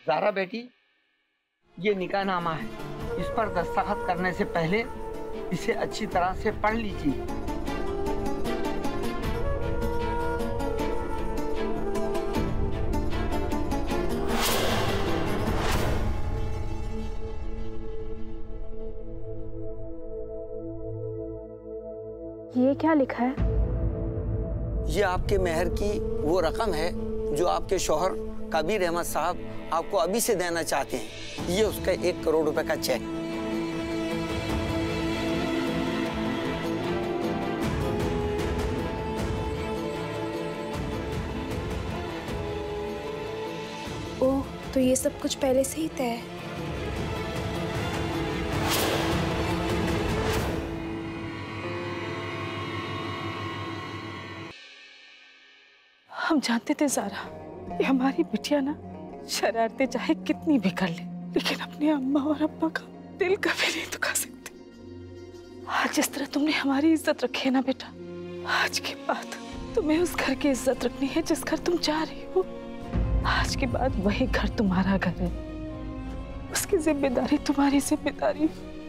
ज़ारा बेटी, ये निकाहनामा है। इस पर दस्तखत करने से पहले इसे अच्छी तरह से पढ़ लीजिए। ये क्या लिखा है? ये आपके मेहर की वो रकम है जो आपके शौहर कबीर अहमद साहब आपको अभी से देना चाहते हैं। ये उसका 1 करोड़ रुपए का चेक। ओह, तो ये सब कुछ पहले से ही तय है। हम जानते थे ज़ारा, ये हमारी बिटिया ना शरारतें चाहे कितनी भी कर ले, लेकिन अपने अम्मा और अब्बा का दिल कभी नहीं दुखा सकती। आज जिस तरह तुमने हमारी इज्जत रखी है ना बेटा, आज के बाद तुम्हें उस घर की इज्जत रखनी है जिस घर तुम जा रही हो। आज के बाद वही घर तुम्हारा घर है, उसकी जिम्मेदारी तुम्हारी जिम्मेदारी,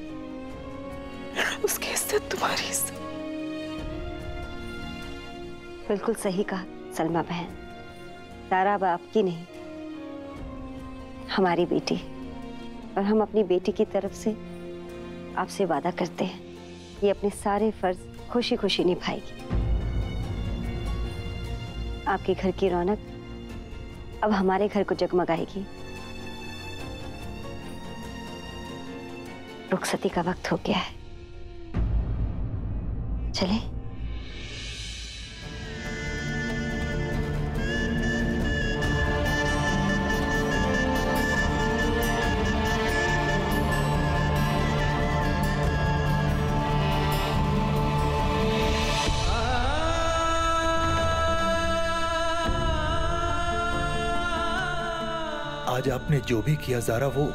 उसकी इज्जत तुम्हारी इज्जत। बिल्कुल सही कहा सलमा बहन। ज़ारा अब आपकी नहीं, हमारी बेटी, और हम अपनी बेटी की तरफ से आपसे वादा करते हैं ये अपने सारे फर्ज खुशी खुशी निभाएगी। आपके घर की रौनक अब हमारे घर को जगमगाएगी। रुखसती का वक्त हो गया है, चलें? आज आपने जो भी किया ज़ारा, वो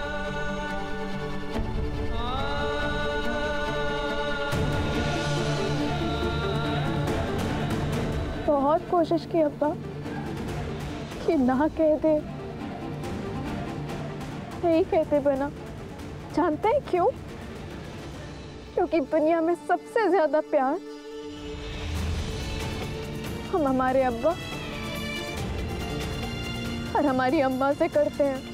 बहुत कोशिश की अब्बा कि ना कह दे, नहीं कहते बना। जानते हैं क्यों? क्योंकि दुनिया में सबसे ज्यादा प्यार हम हमारे अब्बा और हमारी अम्मा से करते हैं।